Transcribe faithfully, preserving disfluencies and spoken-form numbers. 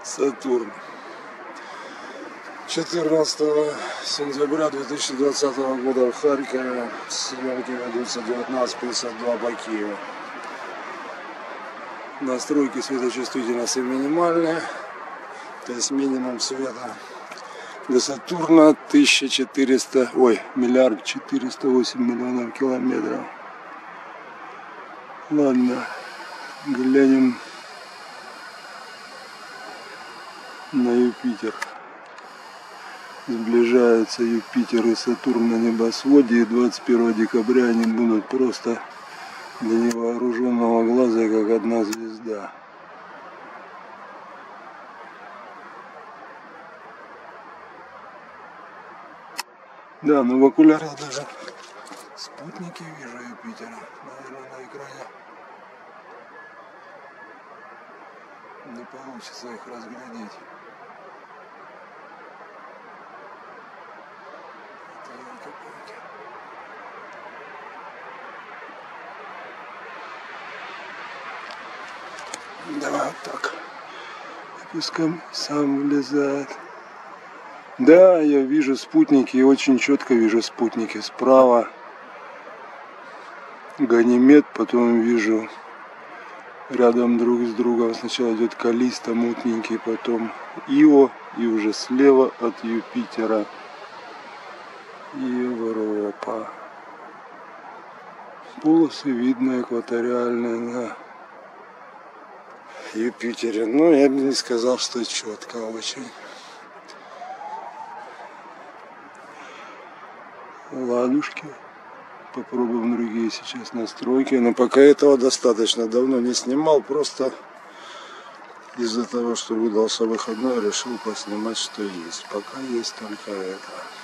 Сатурн. четырнадцатого сентября две тысячи двадцатого года в Харькове. Съемки ведутся девятнадцать пятьдесят два по Киеву. Настройки светочувствительности минимальные, то есть минимум света. До Сатурна тысяча четыреста, ой, миллиард четыреста восемь миллионов километров. Ладно, глянем на Юпитер. Сближаются Юпитер и Сатурн на небосводе, и двадцать первого декабря они будут просто для невооруженного глаза как одна звезда. Да, но в окулярах даже спутники вижу Юпитера, наверное, на экране не получится их разглядеть. Давай вот так. Пускай сам вылезает. Да, я вижу спутники, очень четко вижу спутники. Справа Ганимед, потом вижу рядом друг с другом. Сначала идет Каллиста мутненький, потом Ио, и уже слева от Юпитера Европа. Полосы видно экваториальные на Юпитере. Но я бы не сказал, что четко очень. Ладушки. Попробуем другие сейчас настройки. Но пока этого достаточно. Давно не снимал. Просто из-за того, что выдался выходной, решил поснимать, что есть. Пока есть только это.